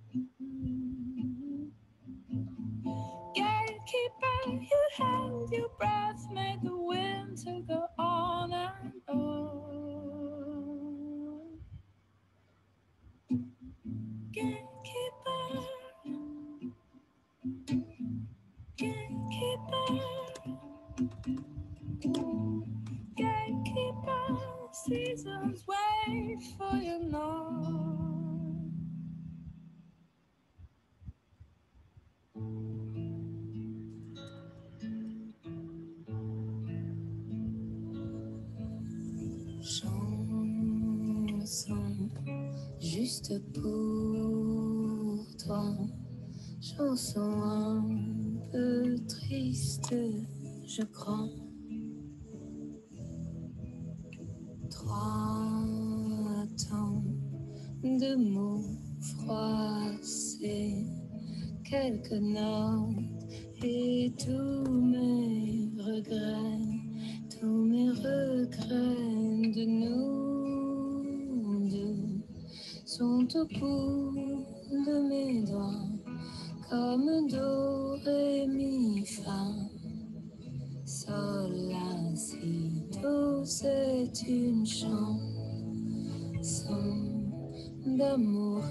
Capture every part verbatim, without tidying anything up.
Gatekeeper, you held your breath, made the winter go on and on. Gatekeeper, gatekeeper, gatekeeper, seasons wait for you now. Chanson juste pour toi, chanson un peu triste, je crois. Trois temps de mots froissés, quelques notes et tous mes regrets, tous mes regrets de nous deux sont au bout de mes doigts, comme do, ré, mi, fa, sol, la, si, do, c'est une chanson d'amour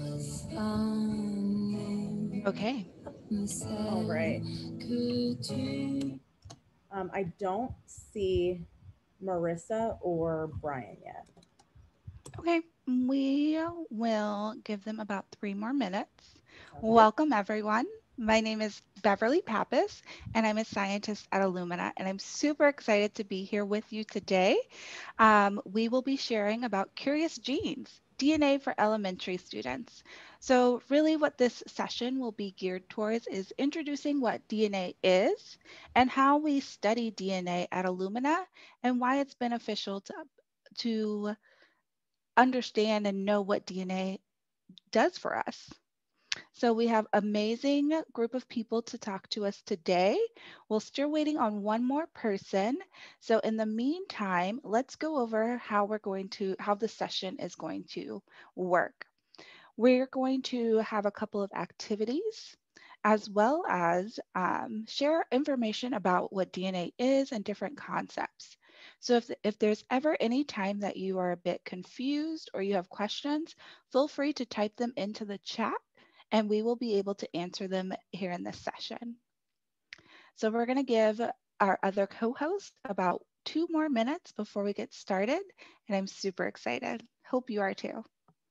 fané. Okay. All right. Que tu Um, I don't see Marissa or Brian yet. Okay. We will give them about three more minutes. Okay. Welcome, everyone. My name is Beverly Pappas, and I'm a scientist at Illumina, and I'm super excited to be here with you today. Um, we will be sharing about curious genes, D N A for elementary students. So really what this session will be geared towards is introducing what D N A is and how we study D N A at Illumina and why it's beneficial to, to understand and know what D N A does for us. So we have amazing group of people to talk to us today. We're still waiting on one more person. So in the meantime, let's go over how we're going to, how the session is going to work. We're going to have a couple of activities as well as um, share information about what D N A is and different concepts. So if, if there's ever any time that you are a bit confused or you have questions, feel free to type them into the chat and we will be able to answer them here in this session. So we're going to give our other co-host about two more minutes before we get started, and I'm super excited. Hope you are too.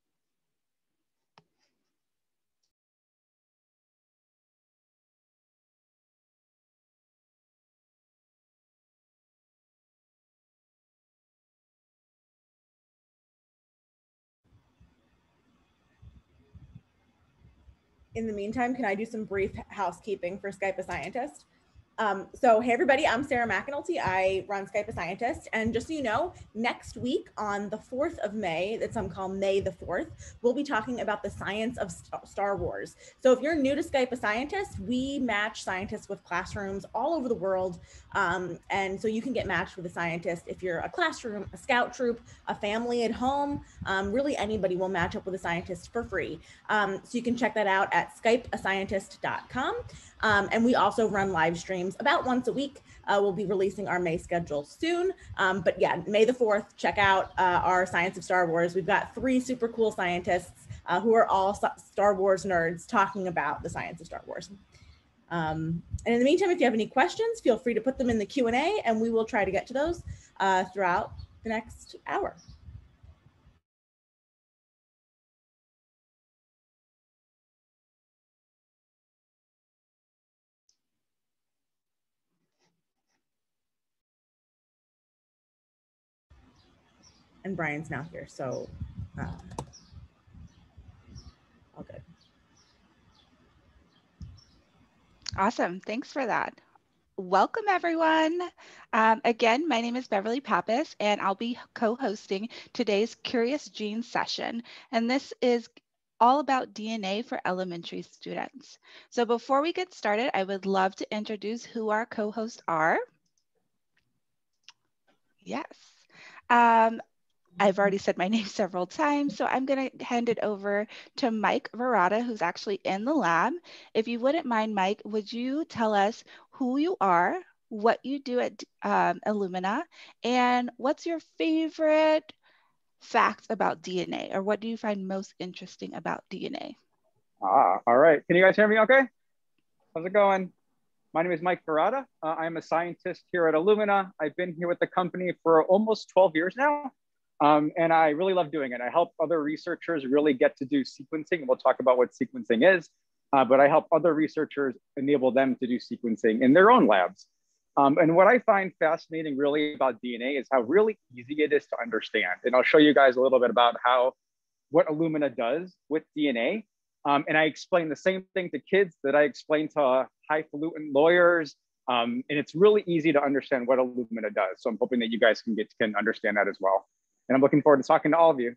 In the meantime, can I do some brief housekeeping for Skype a Scientist? Um, so, hey, everybody, I'm Sarah McAnulty. I run Skype a Scientist. And just so you know, next week on the fourth of May, that some call May the fourth, we'll be talking about the science of Star Wars. So if you're new to Skype a Scientist, we match scientists with classrooms all over the world. Um, and so you can get matched with a scientist if you're a classroom, a scout troop, a family at home. Um, really, anybody will match up with a scientist for free. Um, so you can check that out at skype a scientist dot com. Um, and we also run live streams about once a week. Uh, we'll be releasing our May schedule soon. Um, but yeah, May the fourth, check out uh, our Science of Star Wars. We've got three super cool scientists uh, who are all Star Wars nerds talking about the science of Star Wars. Um, and in the meantime, if you have any questions, feel free to put them in the Q and A and we will try to get to those uh, throughout the next hour. And Brian's now here, so uh, all good. Awesome. Thanks for that. Welcome, everyone. Um, again, my name is Beverly Pappas, and I'll be co-hosting today's Curious Genes session. And this is all about D N A for elementary students. So before we get started, I would love to introduce who our co-hosts are. Yes. Um, I've already said my name several times, so I'm going to hand it over to Mike Verrata, who's actually in the lab. If you wouldn't mind, Mike, would you tell us who you are, what you do at um, Illumina, and what's your favorite facts about D N A, or what do you find most interesting about D N A? Ah, all right. Can you guys hear me okay? How's it going? My name is Mike Verrata. Uh, I'm a scientist here at Illumina. I've been here with the company for almost twelve years now. Um, and I really love doing it. I help other researchers really get to do sequencing. We'll talk about what sequencing is, uh, but I help other researchers enable them to do sequencing in their own labs. Um, and what I find fascinating really about D N A is how really easy it is to understand. And I'll show you guys a little bit about how, what Illumina does with D N A. Um, and I explain the same thing to kids that I explain to highfalutin lawyers. Um, and it's really easy to understand what Illumina does. So I'm hoping that you guys can get can understand that as well. And I'm looking forward to talking to all of you.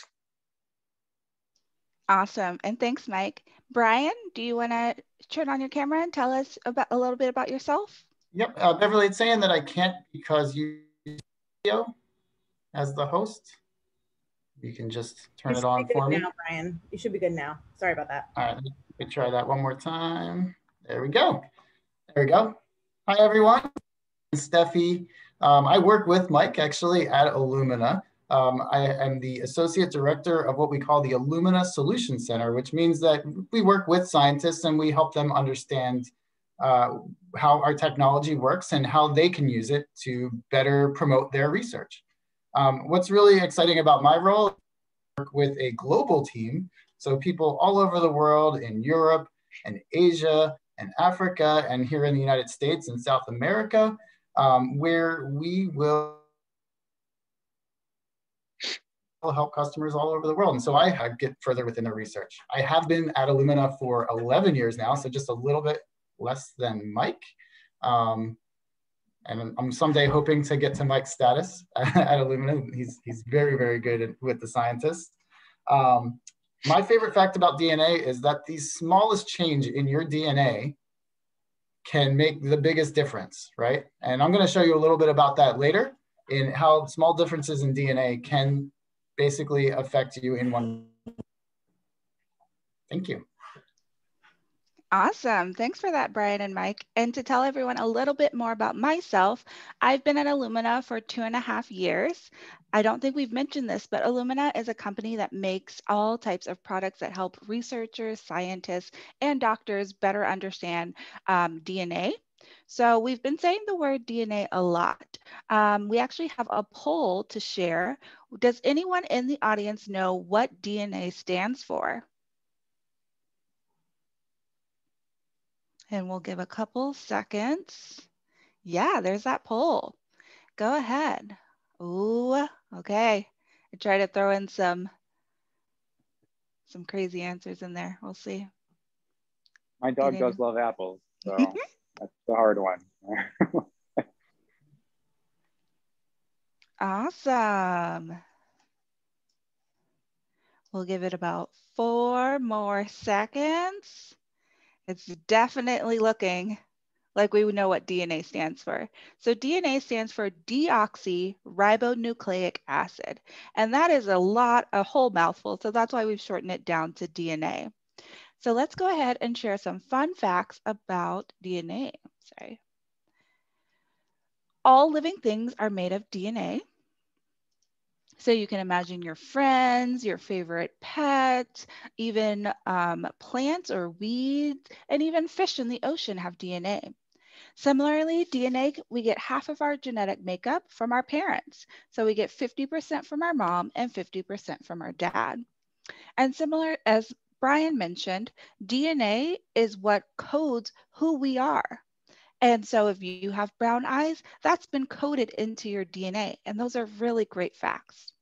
Awesome. And thanks, Mike. Brian, do you want to turn on your camera and tell us about a little bit about yourself? Yep. Uh, Beverly, it's saying that I can't because you video as the host. You can just turn it on for me. Now, Brian. You should be good now. Sorry about that. All right. Let me try that one more time. There we go. There we go. Hi, everyone. I'm Steffi. Um, I work with Mike actually at Illumina. Um, I am the Associate Director of what we call the Illumina Solution Center, which means that we work with scientists and we help them understand uh, how our technology works and how they can use it to better promote their research. Um, what's really exciting about my role is I work with a global team, so people all over the world in Europe and Asia and Africa and here in the United States and South America, um, where we will help customers all over the world. And so I get further within the research. I have been at Illumina for eleven years now, so just a little bit less than Mike. Um, and I'm someday hoping to get to Mike's status at Illumina. He's, he's very, very good at, with the scientists. Um, my favorite fact about D N A is that the smallest change in your D N A can make the biggest difference, right? And I'm gonna show you a little bit about that later in how small differences in D N A can basically affect you in one. Thank you. Awesome. Thanks for that, Brian and Mike. And to tell everyone a little bit more about myself, I've been at Illumina for two and a half years. I don't think we've mentioned this, but Illumina is a company that makes all types of products that help researchers, scientists, and doctors better understand um, D N A. So we've been saying the word D N A a lot. Um, we actually have a poll to share. Does anyone in the audience know what D N A stands for? And we'll give a couple seconds. Yeah, there's that poll. Go ahead. Ooh, okay. I try to throw in some, some crazy answers in there. We'll see. My dog does love apples, so that's the hard one. Awesome. We'll give it about four more seconds. It's definitely looking like we know what D N A stands for. So D N A stands for deoxyribonucleic acid. And that is a lot, a whole mouthful. So that's why we've shortened it down to D N A. So let's go ahead and share some fun facts about D N A. Sorry. All living things are made of D N A. So you can imagine your friends, your favorite pet, even um, plants or weeds, and even fish in the ocean have D N A. Similarly, D N A, we get half of our genetic makeup from our parents. So we get fifty percent from our mom and fifty percent from our dad. And similar, as Brian mentioned, D N A is what codes who we are. And so if you have brown eyes, that's been coded into your D N A. And those are really great facts.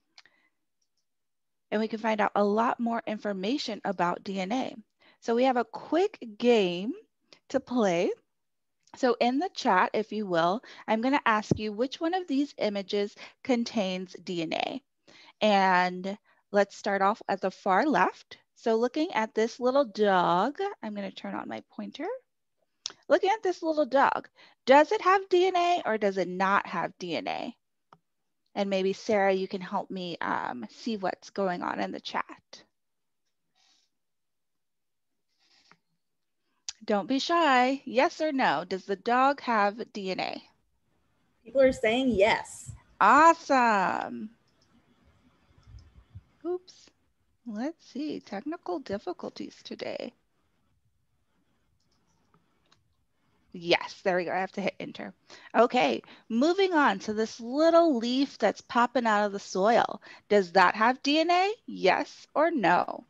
And we can find out a lot more information about D N A. So we have a quick game to play. So in the chat, if you will, I'm going to ask you which one of these images contains D N A. And let's start off at the far left. So looking at this little dog, I'm going to turn on my pointer. Looking at this little dog, does it have D N A or does it not have D N A? And maybe Sarah, you can help me um, see what's going on in the chat. Don't be shy. Yes or no? Does the dog have D N A? People are saying yes. Awesome. Oops. Let's see. Technical difficulties today. Yes, there we go. I have to hit enter. Okay, moving on to this little leaf that's popping out of the soil. Does that have D N A? Yes or no?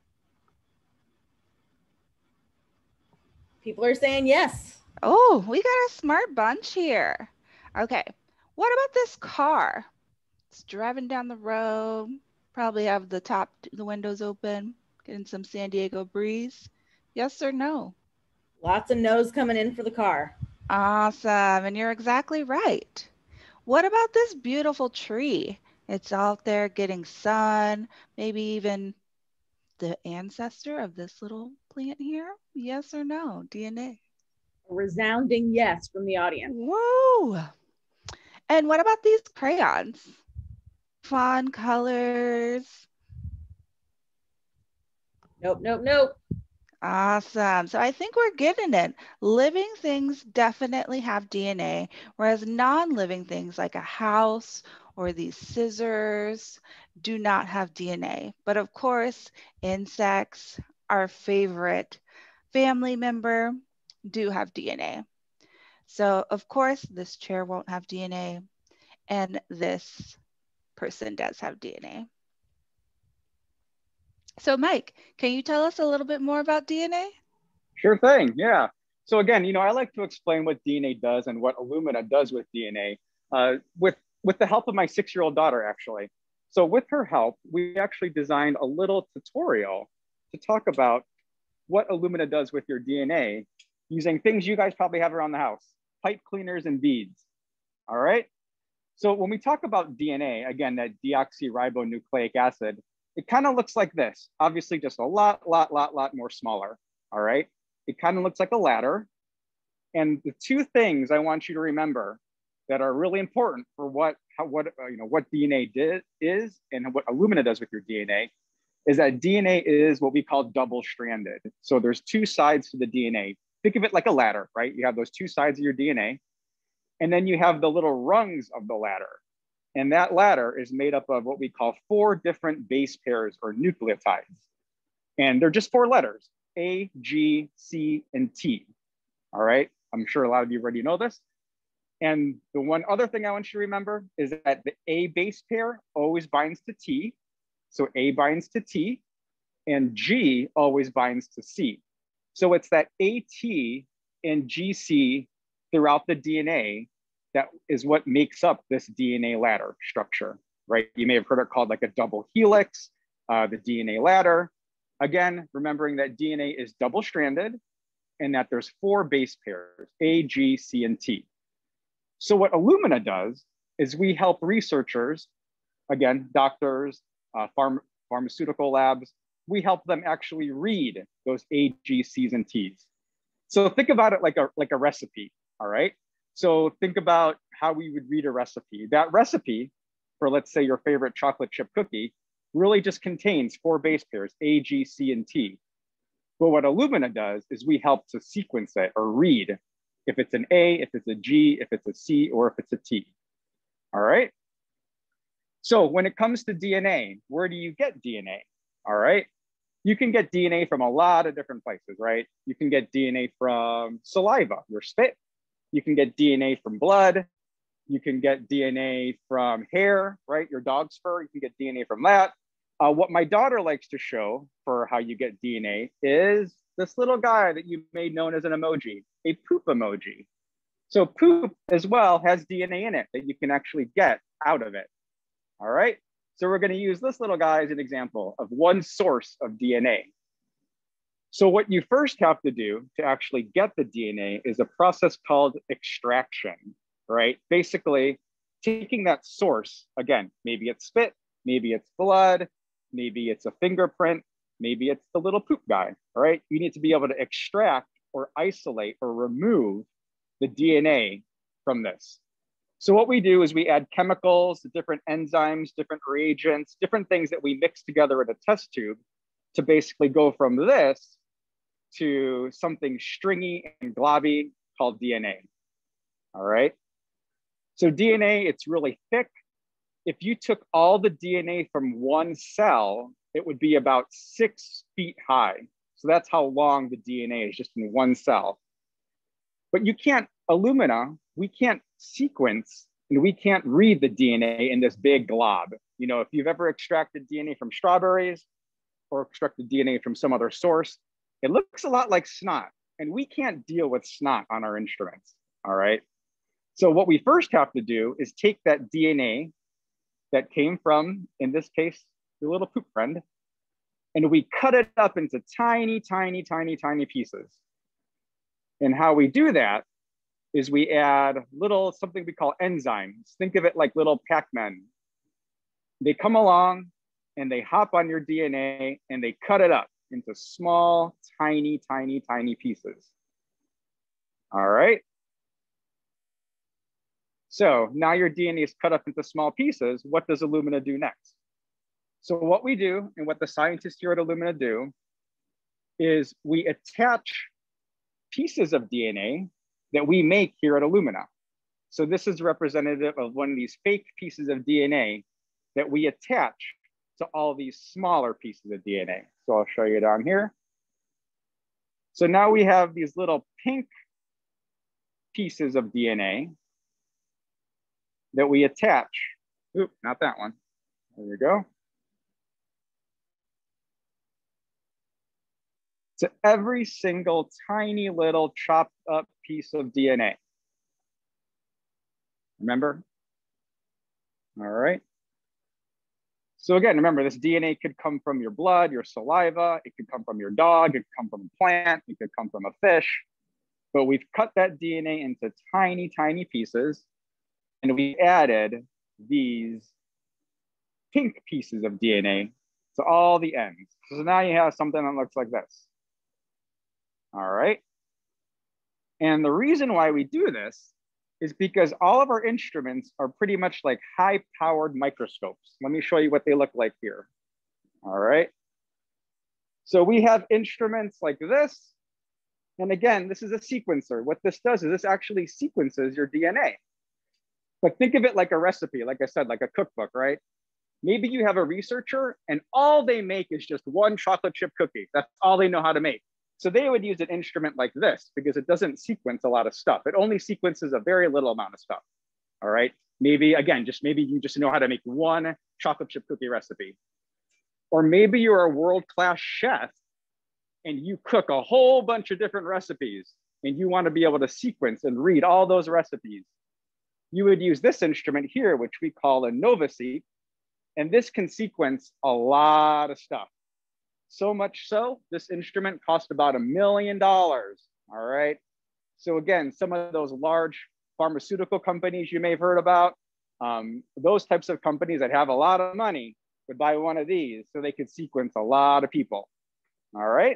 People are saying yes. Oh, we got a smart bunch here. Okay, what about this car? It's driving down the road. Probably have the top, the windows open, getting some San Diego breeze. Yes or no? Lots of no's coming in for the car. Awesome, and you're exactly right. What about this beautiful tree? It's out there getting sun, maybe even the ancestor of this little plant here? Yes or no? D N A. A resounding yes from the audience. Whoa! And what about these crayons? Fun colors. Nope, nope, nope. Awesome. So I think we're getting it. Living things definitely have D N A, whereas non-living things like a house or these scissors do not have D N A. But of course, insects, our favorite family member, do have D N A. So of course, this chair won't have D N A, and this person does have D N A. So Mike, can you tell us a little bit more about D N A? Sure thing, yeah. So again, you know, I like to explain what D N A does and what Illumina does with D N A uh, with, with the help of my six-year-old daughter, actually. So with her help, we actually designed a little tutorial to talk about what Illumina does with your D N A using things you guys probably have around the house, pipe cleaners and beads, all right? So when we talk about D N A, again, that deoxyribonucleic acid, it kind of looks like this. Obviously just a lot, lot, lot, lot more smaller, all right? It kind of looks like a ladder. And the two things I want you to remember that are really important for what, how, what, uh, you know, what D N A did, is and what Illumina does with your D N A is that D N A is what we call double-stranded. So there's two sides to the D N A. Think of it like a ladder, right? You have those two sides of your D N A, and then you have the little rungs of the ladder. And that ladder is made up of what we call four different base pairs or nucleotides. And they're just four letters, A, G, C, and T. All right, I'm sure a lot of you already know this. And the one other thing I want you to remember is that the A base pair always binds to T. So A binds to T, and G always binds to C. So it's that A T and G C throughout the D N A that is what makes up this D N A ladder structure, right? You may have heard it called like a double helix, uh, the D N A ladder. Again, remembering that D N A is double-stranded and that there's four base pairs, A, G, C, and T. So what Illumina does is we help researchers, again, doctors, uh, pharm pharmaceutical labs, we help them actually read those A, G, C's, and T's. So think about it like a, like a recipe, all right? So think about how we would read a recipe. That recipe for, let's say, your favorite chocolate chip cookie really just contains four base pairs, A, G, C, and T. But what Illumina does is we help to sequence it or read if it's an A, if it's a G, if it's a C, or if it's a T, all right? So when it comes to D N A, where do you get D N A, all right? You can get D N A from a lot of different places, right? You can get D N A from saliva, your spit. You can get D N A from blood. You can get D N A from hair, right? Your dog's fur, you can get D N A from that. Uh, what my daughter likes to show for how you get D N A is this little guy that you made known as an emoji, a poop emoji. So poop as well has D N A in it that you can actually get out of it, all right? So we're gonna use this little guy as an example of one source of D N A. So what you first have to do to actually get the D N A is a process called extraction, right? Basically, taking that source, again, maybe it's spit, maybe it's blood, maybe it's a fingerprint, maybe it's the little poop guy, all right? You need to be able to extract or isolate or remove the D N A from this. So what we do is we add chemicals, different enzymes, different reagents, different things that we mix together in a test tube to basically go from this to something stringy and globby called D N A. All right. So D N A, it's really thick. If you took all the D N A from one cell, it would be about six feet high. So that's how long the D N A is, just in one cell. But you can't, Illumina, we can't sequence and we can't read the D N A in this big glob. You know, if you've ever extracted D N A from strawberries or extracted D N A from some other source, it looks a lot like snot, and we can't deal with snot on our instruments, all right? So what we first have to do is take that D N A that came from, in this case, your little poop friend, and we cut it up into tiny, tiny, tiny, tiny pieces. And how we do that is we add little, something we call enzymes. Think of it like little Pac-Men. They come along and they hop on your D N A and they cut it up into small, tiny, tiny, tiny pieces. All right. So now your D N A is cut up into small pieces. What does Illumina do next? So what we do, and what the scientists here at Illumina do, is we attach pieces of D N A that we make here at Illumina. So this is representative of one of these fake pieces of D N A that we attach to all these smaller pieces of D N A. So I'll show you down here. So now we have these little pink pieces of D N A that we attach. Oop, not that one. There you go. To every single tiny little chopped up piece of D N A. Remember? All right. So again, remember, this D N A could come from your blood, your saliva, it could come from your dog, it could come from a plant, it could come from a fish, but we've cut that D N A into tiny, tiny pieces, and we added these pink pieces of D N A to all the ends. So now you have something that looks like this. All right. And the reason why we do this is because all of our instruments are pretty much like high-powered microscopes. Let me show you what they look like here. All right. So we have instruments like this. And again, this is a sequencer. What this does is this actually sequences your D N A. But think of it like a recipe, like I said, like a cookbook, right? Maybe you have a researcher and all they make is just one chocolate chip cookie. That's all they know how to make. So they would use an instrument like this because it doesn't sequence a lot of stuff. It only sequences a very little amount of stuff, all right? Maybe, again, just maybe you just know how to make one chocolate chip cookie recipe. Or maybe you're a world-class chef and you cook a whole bunch of different recipes and you want to be able to sequence and read all those recipes. You would use this instrument here, which we call a NovaSeq, and this can sequence a lot of stuff. So much so, this instrument cost about a million dollars, all right? So again, some of those large pharmaceutical companies you may have heard about, um, those types of companies that have a lot of money would buy one of these so they could sequence a lot of people, all right?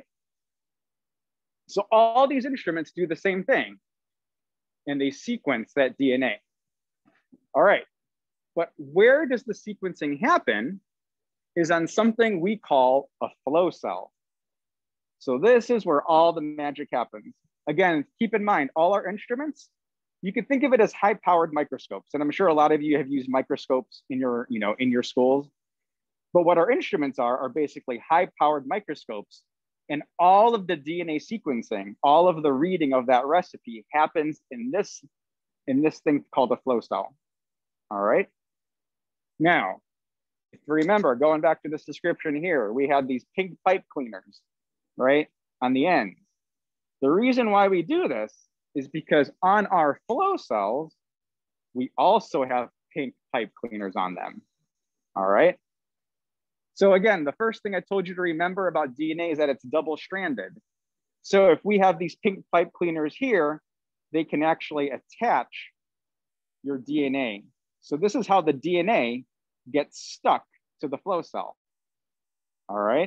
So all these instruments do the same thing, and they sequence that D N A. All right, but where does the sequencing happen is on something we call a flow cell. So this is where all the magic happens. Again, keep in mind, all our instruments, you can think of it as high-powered microscopes. And I'm sure a lot of you have used microscopes in your, you know, in your schools. But what our instruments are, are basically high-powered microscopes. And all of the D N A sequencing, all of the reading of that recipe happens in this, in this thing called a flow cell. All right. Now, if you remember, going back to this description here, we had these pink pipe cleaners, right, on the ends. The reason why we do this is because on our flow cells, we also have pink pipe cleaners on them, all right? So again, the first thing I told you to remember about D N A is that it's double-stranded. So if we have these pink pipe cleaners here, they can actually attach your D N A. So this is how the D N A gets stuck to the flow cell, all right?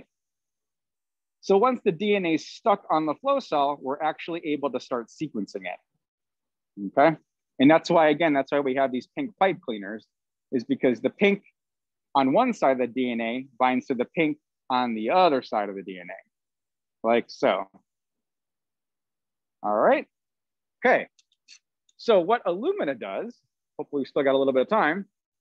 So once the D N A is stuck on the flow cell, we're actually able to start sequencing it, okay? And that's why, again, that's why we have these pink pipe cleaners, is because the pink on one side of the D N A binds to the pink on the other side of the D N A, like so. All right, okay. So what Illumina does, hopefully we still got a little bit of time.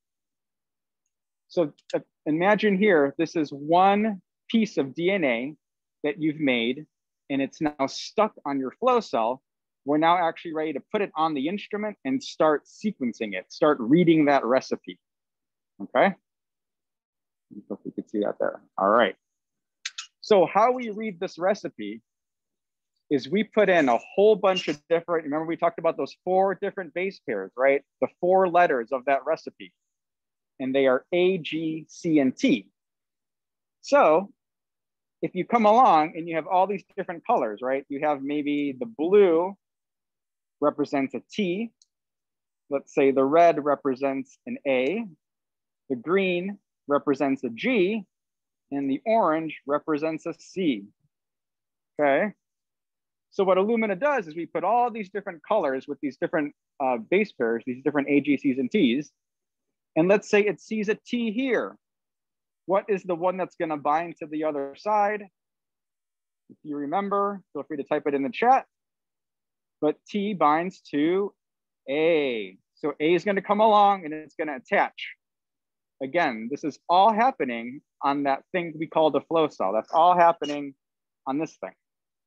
So uh, imagine here, this is one piece of D N A that you've made, and it's now stuck on your flow cell. We're now actually ready to put it on the instrument and start sequencing it, start reading that recipe, okay? Hope you can see that there. All right. So how we read this recipe is we put in a whole bunch of different, remember we talked about those four different base pairs, right? The four letters of that recipe, and they are A, G, C, and T. So if you come along and you have all these different colors, right? You have maybe the blue represents a T. Let's say the red represents an A. The green represents a G. And the orange represents a C. Okay. So what Illumina does is we put all these different colors with these different uh, base pairs, these different A, G, Cs, and Ts. And let's say it sees a T here. What is the one that's going to bind to the other side? If you remember, feel free to type it in the chat. But T binds to A. So A is going to come along and it's going to attach. Again, this is all happening on that thing we call the flow cell. That's all happening on this thing.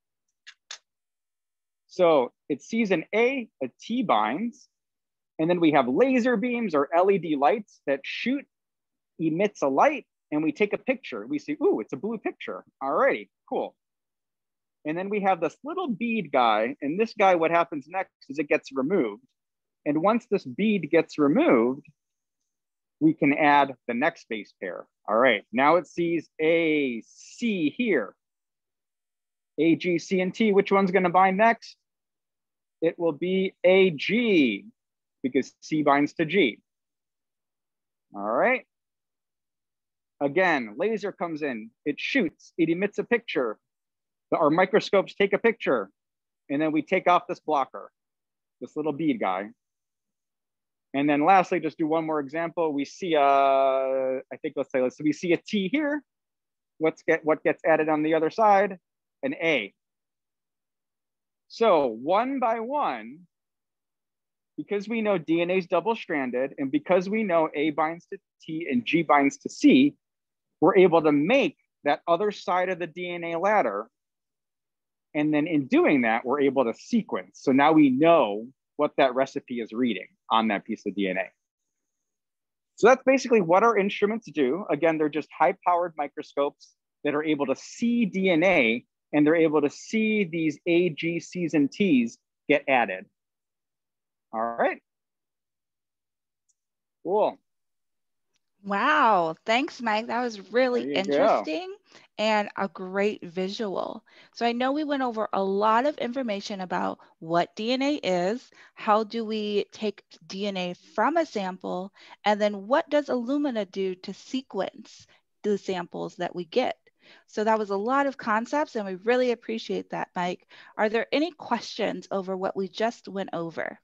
So it sees an A, a T binds, and then we have laser beams or L E D lights that shoot, emits a light, and we take a picture. We see, ooh, it's a blue picture. All righty, cool. And then we have this little bead guy, and this guy, what happens next is it gets removed. And once this bead gets removed, we can add the next base pair. All right, now it sees A, C here. A, G, C, and T, which one's gonna bind next? It will be A, G, because C binds to G. All right. Again, laser comes in, it shoots, it emits a picture. Our microscopes take a picture, and then we take off this blocker, this little bead guy. And then lastly, just do one more example. We see a, I think let's say, let's we see a T here. What's get, what gets added on the other side? An A. So one by one, because we know D N A is double-stranded, and because we know A binds to T and G binds to C, we're able to make that other side of the D N A ladder. And then in doing that, we're able to sequence. So now we know what that recipe is reading on that piece of D N A. So that's basically what our instruments do. Again, they're just high-powered microscopes that are able to see D N A, and they're able to see these A, G, Cs, and Ts get added. All right. Cool. Wow, thanks, Mike. That was really There you interesting and a great visual. So I know we went over a lot of information about what D N A is, how do we take D N A from a sample, and then what does Illumina do to sequence the samples that we get. So that was a lot of concepts, and we really appreciate that, Mike. Are there any questions over what we just went over?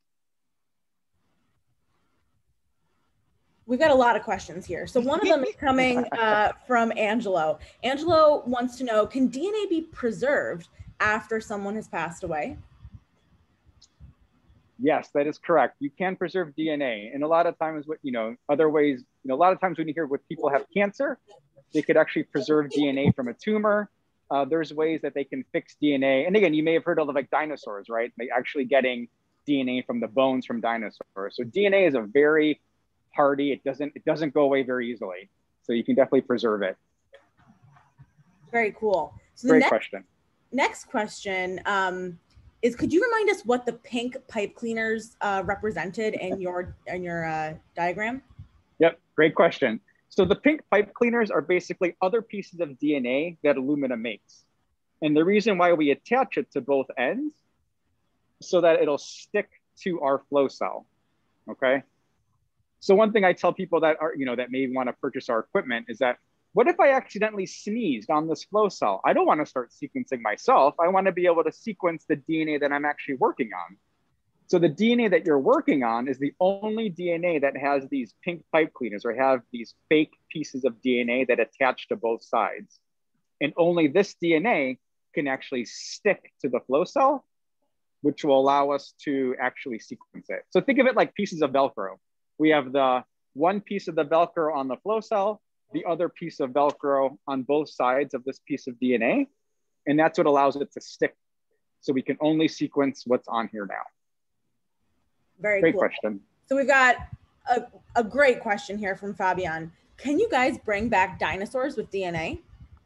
We've got a lot of questions here. So one of them is coming uh, from Angelo. Angelo wants to know, can D N A be preserved after someone has passed away? Yes, that is correct. You can preserve D N A. And a lot of times, what you know, other ways, you know, a lot of times when you hear what people have cancer, they could actually preserve D N A from a tumor. Uh, there's ways that they can fix D N A. And again, you may have heard of like dinosaurs, right? They actually getting D N A from the bones from dinosaurs. So D N A is a very hardy, it doesn't, it doesn't go away very easily. So you can definitely preserve it. Very cool. So the Great next, question. Next question um, is, could you remind us what the pink pipe cleaners uh, represented in your, in your uh, diagram? Yep, great question. So the pink pipe cleaners are basically other pieces of D N A that Illumina makes. And the reason why we attach it to both ends, so that it'll stick to our flow cell, okay? So one thing I tell people that are, you know, that may want to purchase our equipment is that, what if I accidentally sneezed on this flow cell? I don't want to start sequencing myself. I want to be able to sequence the D N A that I'm actually working on. So the D N A that you're working on is the only D N A that has these pink pipe cleaners or have these fake pieces of D N A that attach to both sides. And only this D N A can actually stick to the flow cell, which will allow us to actually sequence it. So think of it like pieces of Velcro. We have the one piece of the Velcro on the flow cell, the other piece of Velcro on both sides of this piece of D N A. And that's what allows it to stick. So we can only sequence what's on here now. Very Great cool. question. So we've got a, a great question here from Fabian. Can you guys bring back dinosaurs with D N A?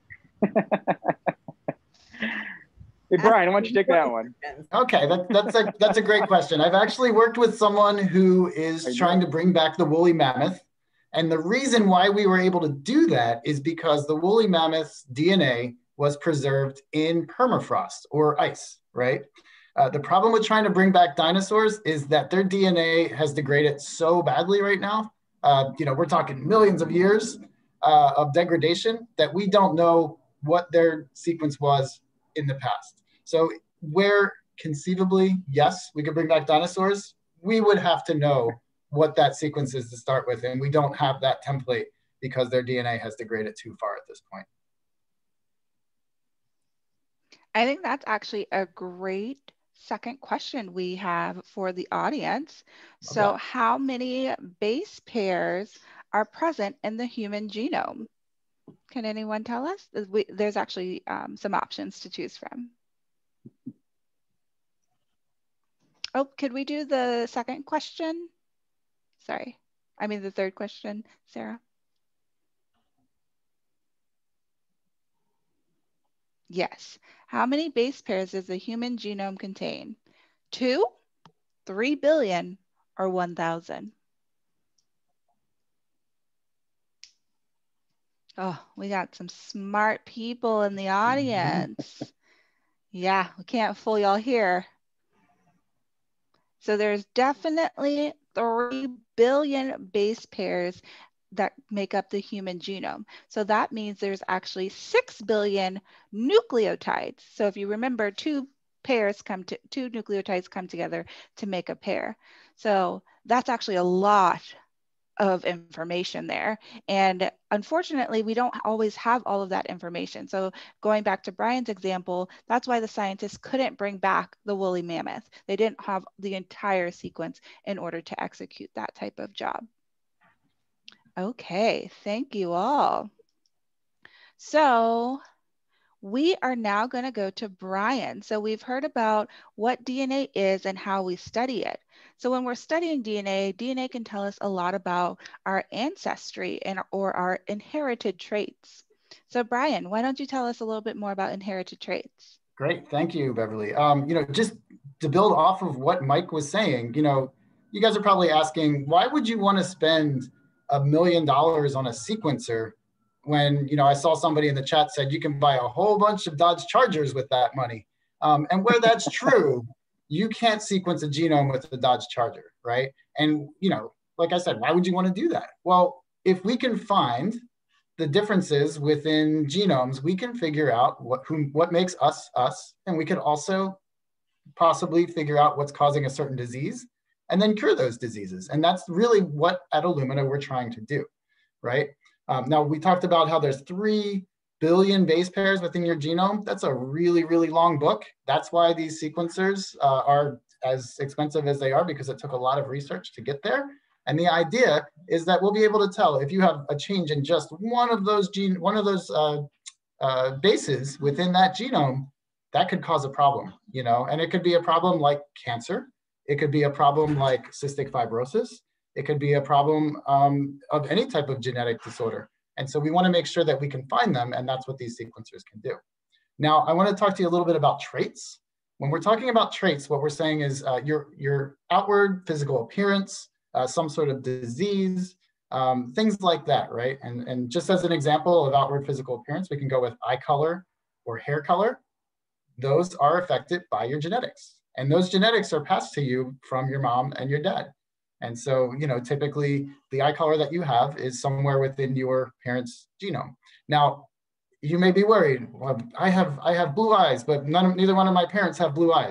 Hey, Brian, why don't you take that one? Okay, that, that's a that's a great question. I've actually worked with someone who is trying to bring back the woolly mammoth. And the reason why we were able to do that is because the woolly mammoth's D N A was preserved in permafrost or ice, right? Uh, the problem with trying to bring back dinosaurs is that their D N A has degraded so badly right now. Uh, you know, we're talking millions of years uh, of degradation that we don't know what their sequence was in the past. So where conceivably, yes, we could bring back dinosaurs, we would have to know what that sequence is to start with. And we don't have that template because their D N A has degraded too far at this point. I think that's actually a great second question we have for the audience. So Okay. how many base pairs are present in the human genome? Can anyone tell us? We, there's actually um, some options to choose from. Oh, could we do the second question? Sorry, I mean the third question, Sarah. Yes. How many base pairs does the human genome contain? Two, three billion, or one thousand? Oh, we got some smart people in the audience. Yeah, we can't fool y'all here. So there's definitely three billion base pairs that make up the human genome. So that means there's actually six billion nucleotides. So if you remember, two pairs come to, two nucleotides come together to make a pair. So that's actually a lot of information there. And unfortunately, we don't always have all of that information. So going back to Brian's example, that's why the scientists couldn't bring back the woolly mammoth. They didn't have the entire sequence in order to execute that type of job. Okay, thank you all. So we are now going to go to Brian. So we've heard about what D N A is and how we study it. So when we're studying D N A, D N A can tell us a lot about our ancestry and or our inherited traits. So Brian, why don't you tell us a little bit more about inherited traits? Great, thank you, Beverly. Um, you know, just to build off of what Mike was saying, you know, you guys are probably asking, why would you want to spend a million dollars on a sequencer when, you know, I saw somebody in the chat said you can buy a whole bunch of Dodge Chargers with that money. Um, and where that's true, you can't sequence a genome with a Dodge Charger, right? And, you know, like I said, why would you want to do that? Well, if we can find the differences within genomes, we can figure out what, who, what makes us us, and we could also possibly figure out what's causing a certain disease and then cure those diseases. And that's really what at Illumina we're trying to do, right? Um, now, we talked about how there's three billion base pairs within your genome. That's a really, really long book. That's why these sequencers uh, are as expensive as they are, because it took a lot of research to get there. And the idea is that we'll be able to tell if you have a change in just one of those gene, one of those uh, uh, bases within that genome, that could cause a problem, you know, and it could be a problem like cancer. It could be a problem like cystic fibrosis. It could be a problem um, of any type of genetic disorder. And so we want to make sure that we can find them, and that's what these sequencers can do. Now, I want to talk to you a little bit about traits. When we're talking about traits, what we're saying is uh, your, your outward physical appearance, uh, some sort of disease, um, things like that, right? And, and just as an example of outward physical appearance, we can go with eye color or hair color. Those are affected by your genetics. And those genetics are passed to you from your mom and your dad. And so, you know, typically the eye color that you have is somewhere within your parents' genome. Now, you may be worried, well, I have I have blue eyes, but none of, neither one of my parents have blue eyes.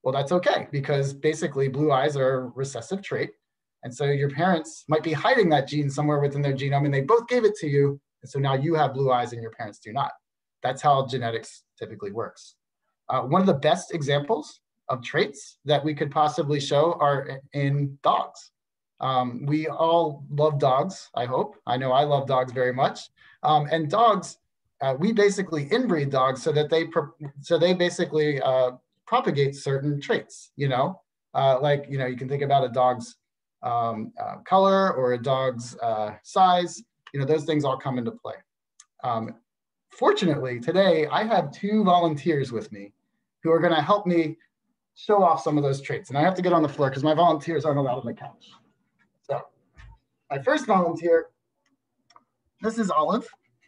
Well, that's okay, because basically blue eyes are a recessive trait. And so your parents might be hiding that gene somewhere within their genome, and they both gave it to you. And so now you have blue eyes and your parents do not. That's how genetics typically works. Uh, one of the best examples of traits that we could possibly show are in dogs. Um, we all love dogs, I hope. I know I love dogs very much. Um, and dogs, uh, we basically inbreed dogs so that they, so they basically uh, propagate certain traits, you know, uh, like, you know, you can think about a dog's um, uh, color or a dog's uh, size, you know, those things all come into play. Um, fortunately, today I have two volunteers with me who are going to help me show off some of those traits. And I have to get on the floor because my volunteers aren't allowed on the couch. So my first volunteer, this is Olive.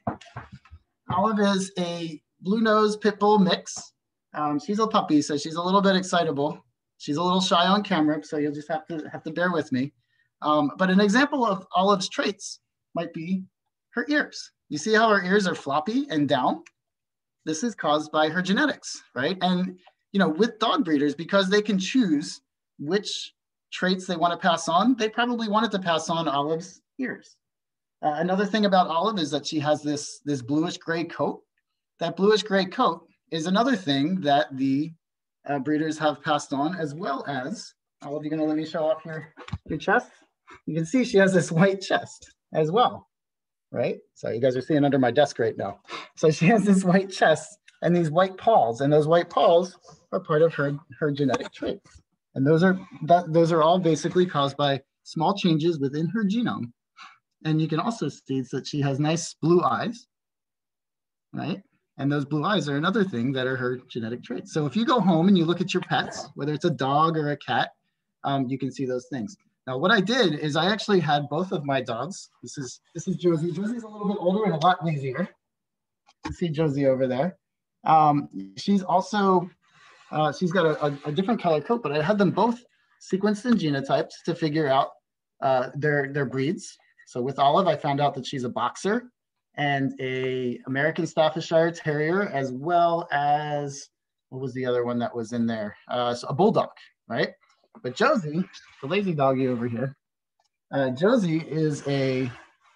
Olive is a blue nose pit bull mix. Um, she's a puppy, so she's a little bit excitable. She's a little shy on camera, so you'll just have to have to bear with me. Um, but an example of Olive's traits might be her ears. You see how her ears are floppy and down? This is caused by her genetics, right? And you know, with dog breeders, because they can choose which traits they want to pass on, they probably wanted to pass on Olive's ears. Uh, another thing about Olive is that she has this, this bluish gray coat. That bluish gray coat is another thing that the uh, breeders have passed on, as well as, Olive, you gonna let me show off your, your chest? You can see she has this white chest as well, right? So you guys are seeing under my desk right now. So she has this white chest and these white paws, and those white paws are part of her, her genetic traits. And those are, that, those are all basically caused by small changes within her genome. And you can also see that she has nice blue eyes, right? And those blue eyes are another thing that are her genetic traits. So if you go home and you look at your pets, whether it's a dog or a cat, um, you can see those things. Now, what I did is I actually had both of my dogs. This is, this is Josie. Josie's a little bit older and a lot lazier. You see Josie over there. Um, she's also, uh, she's got a, a, a different color coat, but I had them both sequenced in genotypes to figure out uh, their, their breeds. So with Olive, I found out that she's a boxer and a American Staffordshire Terrier, as well as, what was the other one that was in there? Uh, so a bulldog, right? But Josie, the lazy doggy over here, uh, Josie is a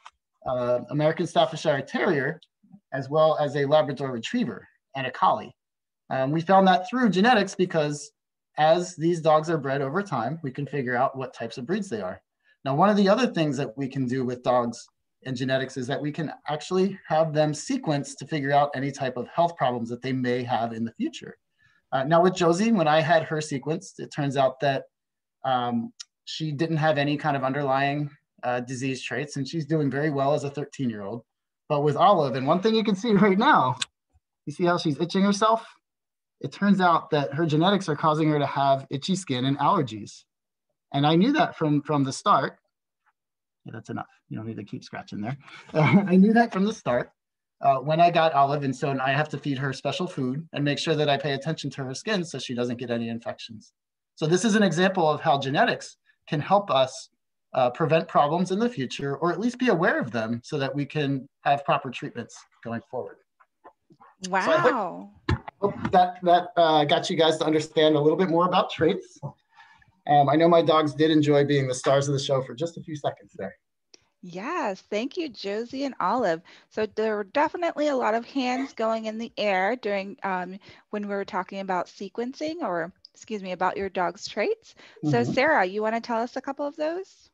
uh, American Staffordshire Terrier, as well as a Labrador Retriever and a Collie. Um, we found that through genetics because as these dogs are bred over time, we can figure out what types of breeds they are. Now, one of the other things that we can do with dogs and genetics is that we can actually have them sequence to figure out any type of health problems that they may have in the future. Uh, now with Josie, when I had her sequenced, it turns out that um, she didn't have any kind of underlying uh, disease traits, and she's doing very well as a thirteen year old. But with Olive, and one thing you can see right now, you see how she's itching herself? It turns out that her genetics are causing her to have itchy skin and allergies. And I knew that from, from the start. Yeah, that's enough. You don't need to keep scratching there. Uh, I knew that from the start uh, when I got Olive. And so I have to feed her special food and make sure that I pay attention to her skin so she doesn't get any infections. So this is an example of how genetics can help us uh, prevent problems in the future, or at least be aware of them so that we can have proper treatments going forward. Wow. So I hope, hope that, that uh, got you guys to understand a little bit more about traits. Um, I know my dogs did enjoy being the stars of the show for just a few seconds there. Yes, thank you, Josie and Olive. So there were definitely a lot of hands going in the air during um, when we were talking about sequencing, or excuse me, about your dog's traits. Mm-hmm. So Sarah, you want to tell us a couple of those?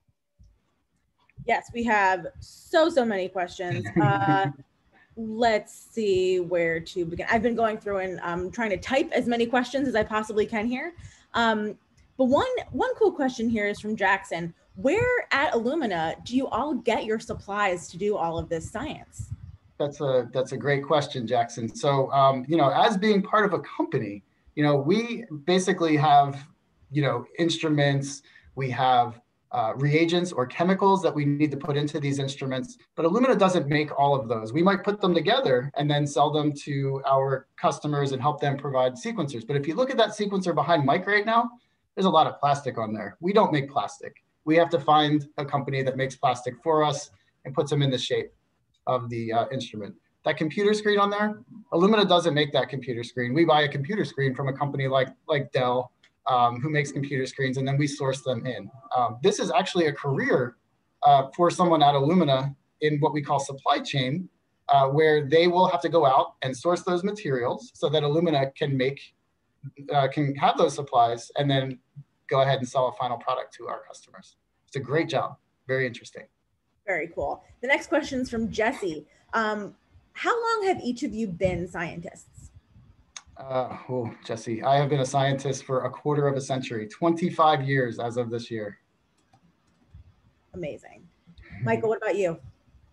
Yes, we have so, so many questions. Uh, let's see where to begin. I've been going through and um, trying to type as many questions as I possibly can here. Um, But one, one cool question here is from Jackson. Where at Illumina do you all get your supplies to do all of this science? That's a, that's a great question, Jackson. So, um, you know, as being part of a company, you know, we basically have, you know, instruments, we have uh, reagents or chemicals that we need to put into these instruments, but Illumina doesn't make all of those. We might put them together and then sell them to our customers and help them provide sequencers. But if you look at that sequencer behind Mike right now, there's a lot of plastic on there. We don't make plastic. We have to find a company that makes plastic for us and puts them in the shape of the uh, instrument. That computer screen on there, Illumina doesn't make that computer screen. We buy a computer screen from a company like, like Dell um, who makes computer screens, and then we source them in. Um, this is actually a career uh, for someone at Illumina in what we call supply chain, uh, where they will have to go out and source those materials so that Illumina can make, uh, can have those supplies and then go ahead and sell a final product to our customers. It's a great job. Very interesting. Very cool. The next question is from Jesse. Um, how long have each of you been scientists? Uh, oh, Jesse, I have been a scientist for a quarter of a century, twenty-five years as of this year. Amazing. Michael, what about you?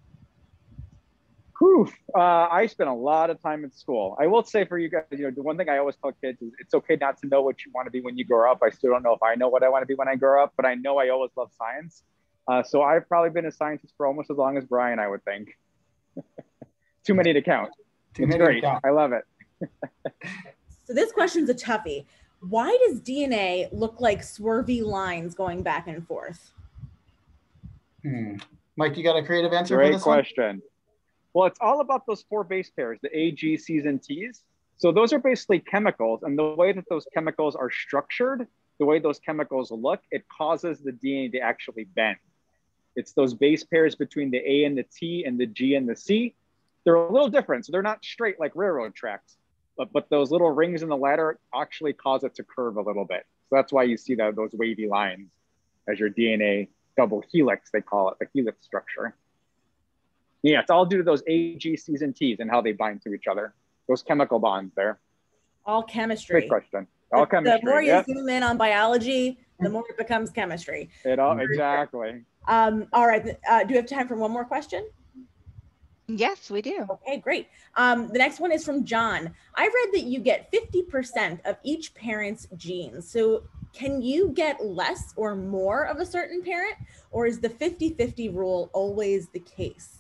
Whew. Uh, I spent a lot of time in school. I will say for you guys, you know, the one thing I always tell kids is it's okay not to know what you want to be when you grow up. I still don't know if I know what I want to be when I grow up, but I know I always love science. Uh, so I've probably been a scientist for almost as long as Brian, I would think. Too many to count. Too It's many great. to count. I love it. So this question's a toughie. Why does D N A look like swervy lines going back and forth? Hmm. Mike, you got a creative answer Great for this question. one? Well, it's all about those four base pairs, the A, G, C's, and T's. So those are basically chemicals, and the way that those chemicals are structured, the way those chemicals look, it causes the D N A to actually bend. It's those base pairs between the A and the T and the G and the C. They're a little different, so they're not straight like railroad tracks, but, but those little rings in the ladder actually cause it to curve a little bit. So that's why you see that, those wavy lines as your D N A double helix, they call it, the helix structure. Yeah, it's all due to those A, G, C's, and T's and how they bind to each other. Those chemical bonds there. All chemistry. Great question. All the, chemistry. The more you yep. zoom in on biology, the more it becomes chemistry. It all, exactly. Um, all right. Uh, do we have time for one more question? Yes, we do. Okay, great. Um, the next one is from John. I read that you get fifty percent of each parent's genes. So can you get less or more of a certain parent, or is the fifty fifty rule always the case?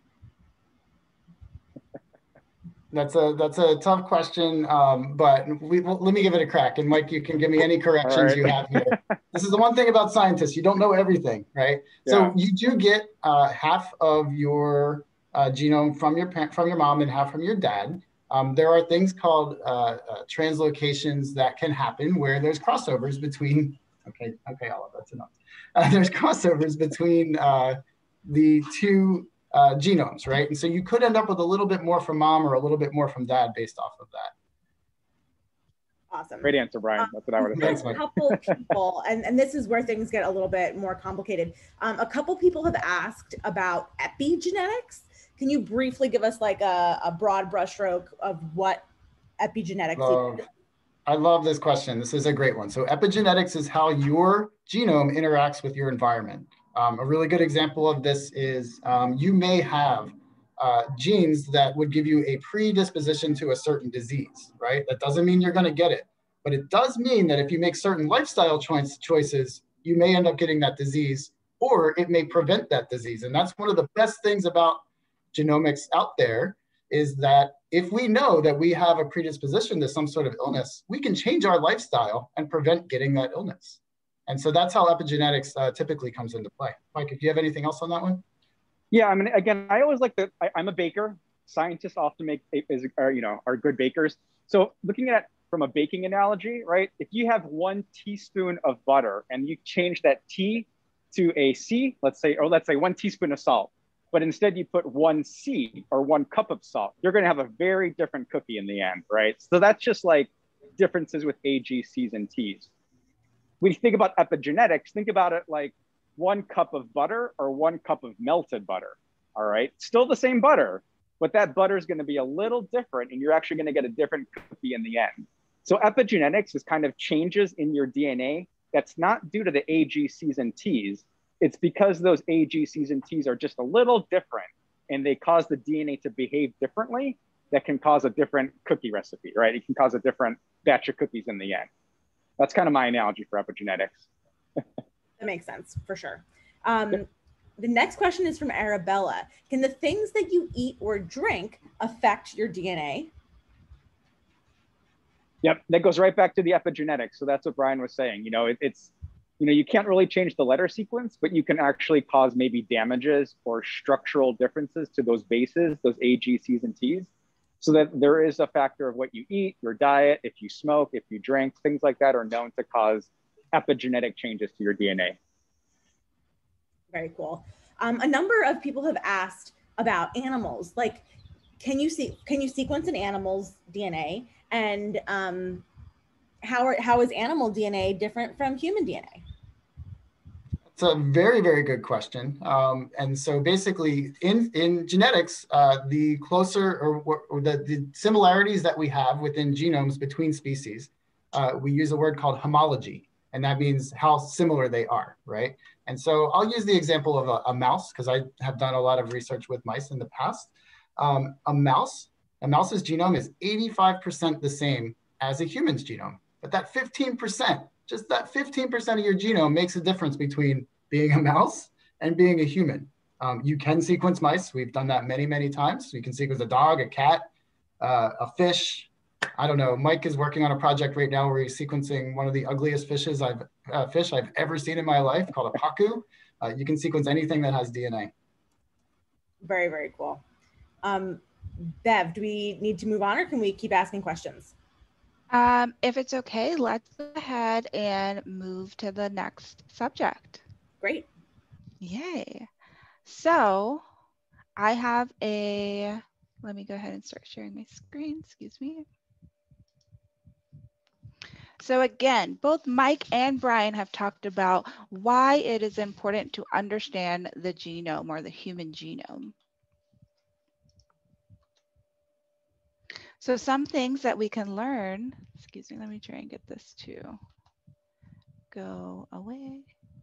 That's a that's a tough question, um, but we, well, let me give it a crack. And Mike, you can give me any corrections right. you have here. This is the one thing about scientists: you don't know everything, right? Yeah. So you do get uh, half of your uh, genome from your parent, from your mom, and half from your dad. Um, there are things called uh, uh, translocations that can happen where there's crossovers between. Okay, okay, Olive, that's enough. Uh, there's crossovers between uh, the two. Uh, genomes, right? And so you could end up with a little bit more from mom or a little bit more from dad based off of that. Awesome. Great answer, Brian. Um, That's what I would have said. A couple people, and, and this is where things get a little bit more complicated. Um, a couple people have asked about epigenetics. Can you briefly give us like a, a broad brushstroke of what epigenetics Love, is? I love this question. This is a great one. So epigenetics is how your genome interacts with your environment. Um, a really good example of this is um, you may have uh, genes that would give you a predisposition to a certain disease, right? That doesn't mean you're going to get it, but it does mean that if you make certain lifestyle choice, choices, you may end up getting that disease, or it may prevent that disease. And that's one of the best things about genomics out there is that if we know that we have a predisposition to some sort of illness, we can change our lifestyle and prevent getting that illness. And so that's how epigenetics uh, typically comes into play. Mike, if you have anything else on that one? Yeah, I mean, again, I always like to, I, I'm a baker. Scientists often make, is, are, you know, are good bakers. So looking at from a baking analogy, right? If you have one teaspoon of butter and you change that T to a C, let's say, or let's say one teaspoon of salt, but instead you put one C or one cup of salt, you're gonna have a very different cookie in the end, right? So that's just like differences with A, G, C's, and T's. When you think about epigenetics, think about it like one cup of butter or one cup of melted butter, all right? Still the same butter, but that butter is gonna be a little different and you're actually gonna get a different cookie in the end. So epigenetics is kind of changes in your D N A that's not due to the A, G, C's, and T's. It's because those A, G, C's, and T's are just a little different and they cause the D N A to behave differently that can cause a different cookie recipe, right? It can cause a different batch of cookies in the end. That's kind of my analogy for epigenetics. That makes sense, for sure. Um, yep. The next question is from Arabella. Can the things that you eat or drink affect your D N A? Yep, that goes right back to the epigenetics. So that's what Brian was saying. You know, it, it's, you know, you can't really change the letter sequence, but you can actually cause maybe damages or structural differences to those bases, those A, G, C's, and T's. So that there is a factor of what you eat, your diet, if you smoke, if you drink, things like that are known to cause epigenetic changes to your D N A. Very cool. Um, a number of people have asked about animals, like, can you see, can you sequence an animal's D N A, and um, how are, how is animal D N A different from human D N A? It's a very, very good question. Um, and so basically in, in genetics, uh, the closer or, or the, the similarities that we have within genomes between species, uh, we use a word called homology, and that means how similar they are, right? And so I'll use the example of a, a mouse, because I have done a lot of research with mice in the past. Um, a mouse, a mouse's genome is eighty-five percent the same as a human's genome, but that fifteen percent, just that fifteen percent of your genome makes a difference between being a mouse and being a human. Um, you can sequence mice. We've done that many, many times. You can sequence a dog, a cat, uh, a fish. I don't know. Mike is working on a project right now where he's sequencing one of the ugliest fishes I've uh, fish I've ever seen in my life, called a pacu. Uh, you can sequence anything that has D N A. Very, very cool. Um, Bev, do we need to move on, or can we keep asking questions? Um, if it's okay, let's go ahead and move to the next subject. Great. Yay. So I have a, let me go ahead and start sharing my screen, excuse me. So again, both Mike and Brian have talked about why it is important to understand the genome or the human genome. So some things that we can learn, excuse me, let me try and get this to go away.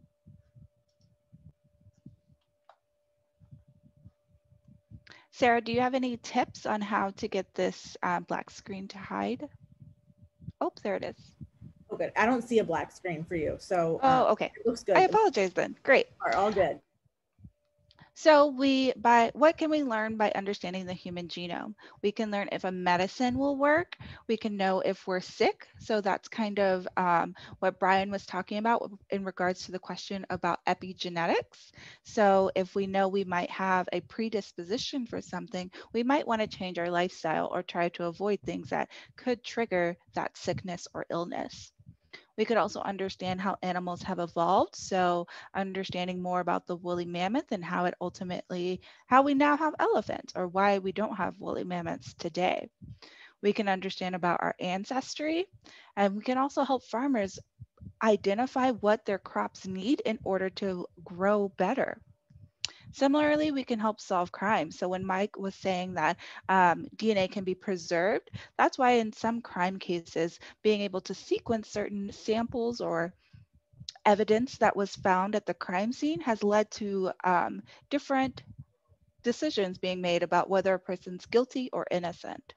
Sarah, do you have any tips on how to get this uh, black screen to hide? Oh, there it is. Oh, good. I don't see a black screen for you, so Oh, um, okay. it looks good. I apologize then. Great. All right, all good. So we, by what can we learn by understanding the human genome? We can learn if a medicine will work. We can know if we're sick. So that's kind of um, what Brian was talking about in regards to the question about epigenetics. So if we know we might have a predisposition for something, we might want to change our lifestyle or try to avoid things that could trigger that sickness or illness. We could also understand how animals have evolved. So understanding more about the woolly mammoth and how it ultimately, how we now have elephants, or why we don't have woolly mammoths today. We can understand about our ancestry, and we can also help farmers identify what their crops need in order to grow better. Similarly, we can help solve crime. So when Mike was saying that um, D N A can be preserved, that's why in some crime cases, being able to sequence certain samples or evidence that was found at the crime scene has led to um, different decisions being made about whether a person's guilty or innocent.